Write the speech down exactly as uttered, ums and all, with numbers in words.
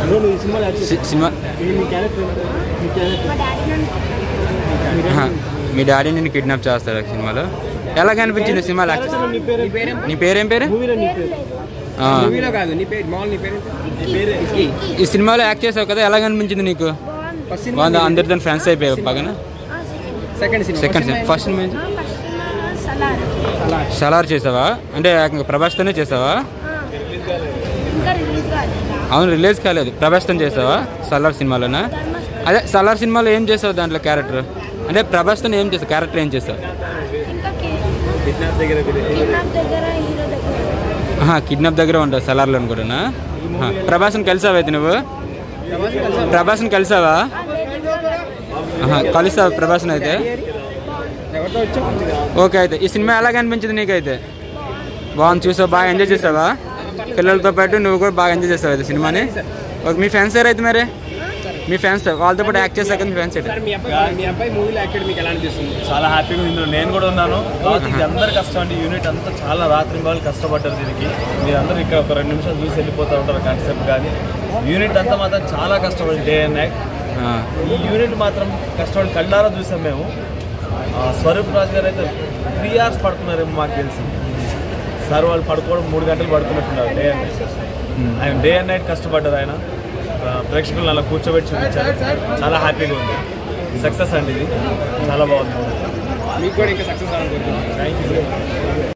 Cinema మీ daddy నిన్ను kidnap చేస్తాడు సినిమాలో. ఎలా కనిపించింది సినిమాలో? నీ పేరేం పేరు? ఈ సినిమాలో యాక్ట్ చేసావు కదా, ఎలా కనిపించింది నీకు? బాగుందా? అందరితో ఫ్రెండ్స్ అయిపోయావు బాగా? Second cinema. First cinema Salaar చేసావా? అంటే ప్రభాస్తోనే చేసావా? అవును, రిలీజ్ కాలేదు. ప్రభాస్తో చేసావా సలార్ సినిమాలోనా? అదే సలార్ సినిమాలో ఏం చేసావు దాంట్లో క్యారెక్టర్? అంటే ప్రభాస్తో ఏం చేసావు? క్యారెక్టర్ ఏం చేసావు? కిడ్నాప్ దగ్గర ఉంటావు సలార్లో కూడానా? ప్రభాస్ని కలిసావా అయితే నువ్వు? ప్రభాస్ని కలిసావా? కలుస్తావా ప్రభాస్ని అయితే? ఓకే, అయితే ఈ సినిమా ఎలా కనిపించింది నీకైతే? బాగుంది, చూసావు, బాగా ఎంజాయ్ చేసావా? పిల్లలతో పాటు నువ్వు కూడా బాగా ఎంజాయ్ చేస్తావు అయితే సినిమాని. ఓకే, మీ ఫ్యాన్స్ ఎవరైతే మరి? మీ ఫ్యాన్స్ వాళ్ళతో పాటు యాక్ట్ చేశాక మీ ఫ్యాన్స్ అయితే చాలా హ్యాపీగా ఉంది. నేను కూడా ఉన్నాను. ఇది అందరు కష్టం అండి. యూనిట్ అంతా చాలా రాత్రి వాళ్ళు కష్టపడ్డారు దీనికి. మీరు అందరూ ఇక్కడ ఒక రెండు నిమిషాలు చూసి వెళ్ళిపోతూ ఉంటారు కాన్సెప్ట్, కానీ యూనిట్ అంతా మాత్రం చాలా కష్టపడి డే అండ్ నైట్. ఈ యూనిట్ మాత్రం కష్టపడి కళ్ళారా చూసాం మేము. స్వరూప్ రాజు గారు అయితే త్రీ అవర్స్ పడుతున్నారేమో మాకు తెలిసి. సార్ వాళ్ళు పడుకోవడం మూడు గంటలు పడుకున్నట్టున్నారు డే అండ్ నైట్. ఆయన డే అండ్ నైట్ కష్టపడ్డారు. ఆయన ప్రేక్షకులను అలా కూర్చోబెట్టి చూపించారు. చాలా హ్యాపీగా ఉంది. సక్సెస్ అండి, ఇది చాలా బాగుంది. మీకు కూడా ఇంకా సక్సెస్ అనుకుంటున్నాను. Thank you.